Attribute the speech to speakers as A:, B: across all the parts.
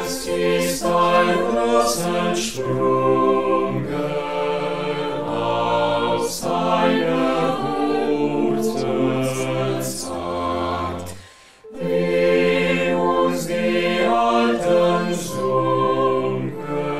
A: Es ist ein Ross entsprungen aus seiner Wurzelzeit, wie uns die Alten sungen,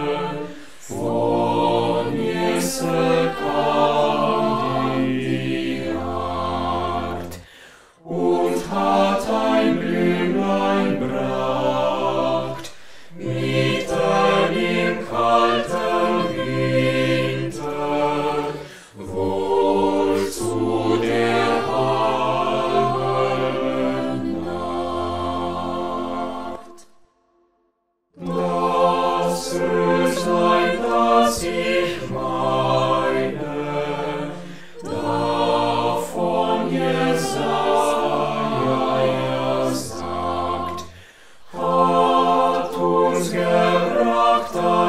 A: von Jesse kam die Art und hat ein Blümlein bracht, mitten im kalten Winter, wohl zu der halben Nacht. Das Röslein, das ich meine, davon Jesaja sagt, hat uns gebracht